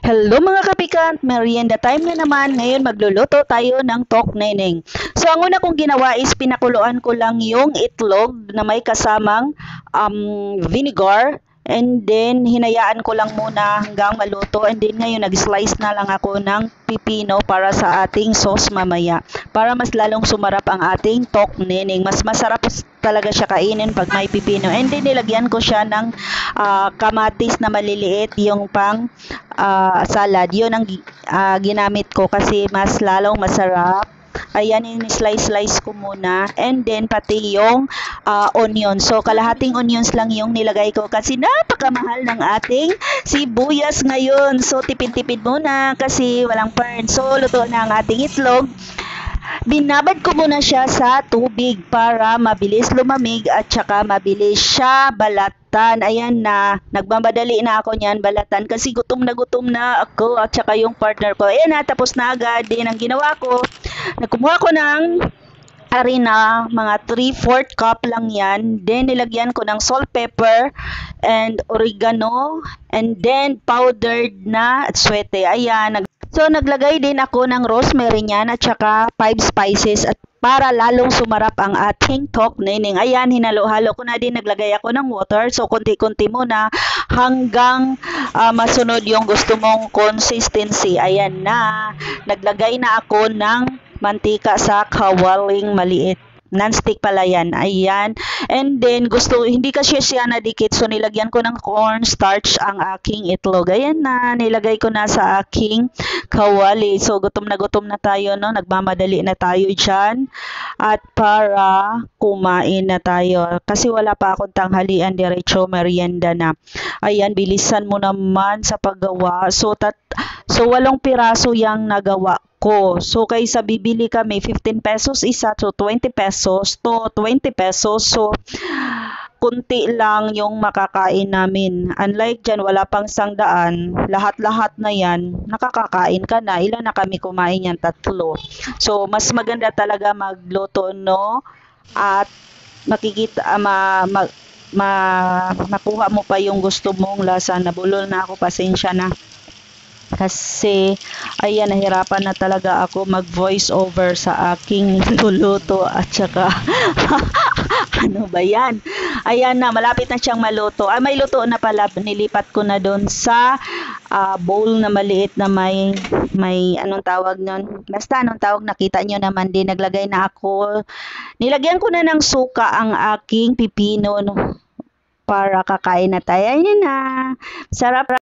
Hello mga kapikant, merienda time na naman. Ngayon magluluto tayo ng tok neneng. So ang una kong ginawa is pinakuluan ko lang yung itlog na may kasamang vinegar. And then hinayaan ko lang muna hanggang maluto. And then ngayon nag-slice na lang ako ng pipino para sa ating sauce mamaya. Para mas lalong sumarap ang ating tok neneng. Mas masarap talaga siya kainin pag may pipino. And then nilagyan ko siya ng kamatis na maliliit, yung pang salad. Yun ang ginamit ko kasi mas lalong masarap. Ayan, in-slice ko muna. And then, pati yung onion. So, kalahating onions lang yung nilagay ko kasi napakamahal ng ating sibuyas ngayon. So, tipid-tipid muna kasi walang burn. So, luto na ang ating itlog. Binabad ko muna siya sa tubig para mabilis lumamig at saka mabilis siya balatan. Ayan na, nagmamadali na ako niyan balatan kasi gutom na ako at saka yung partner ko. Ayan na, tapos na agad din ang ginawa ko. Nagkumuha ko ng harina, mga 3/4 cup lang yan. Then, nilagyan ko ng salt, pepper, and oregano, and then powdered na atswete. Ayan, so, naglagay din ako ng rosemary niyan at saka 5 spices at para lalong sumarap ang ating tok neneng. Ayan, hinalo-halo ko na din. Naglagay ako ng water. So, konti-konti muna hanggang masunod yung gusto mong consistency. Ayan na. Naglagay na ako ng mantika sa kawaling maliit. Non-stick pala yan. Ayan. And then, hindi kasi siya nadikit. So, nilagyan ko ng cornstarch ang aking itlog. Ayan na. Nilagay ko na sa aking kawali. So, gutom na tayo, no? Nagmamadali na tayo dyan. At para kumain na tayo. Kasi wala pa akong tanghalian. Diretso merienda na. Ayan, bilisan mo naman sa paggawa. So 8 piraso yung nagawa ko. So, kaysa bibili kami 15 pesos isa, so 20 pesos to 20 pesos. So, kunti lang yung makakain namin. Unlike dyan, wala pang 100. Lahat-lahat na yan, nakakakain ka na. Ilan na kami kumain yan? 3. So, mas maganda talaga magluto, no? At makikita, makuha mo pa yung gusto mong lasa. Nabulol na ako, pasensya na. Kasi, ayan, nahirapan na talaga ako mag-voice over sa aking luluto at saka, ano ba yan? Ayan na, malapit na siyang maluto. May luto na pala, nilipat ko na doon sa bowl na maliit na may anong tawag nun? Basta anong tawag, nakita nyo naman din, naglagay na ako. Nilagyan ko na ng suka ang aking pipino, no? Para kakain na tayo. Ayan na, sarap.